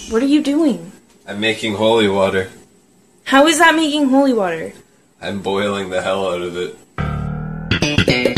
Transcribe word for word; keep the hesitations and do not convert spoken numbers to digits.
What are you doing? I'm making holy water. How is that making holy water? I'm boiling the hell out of it.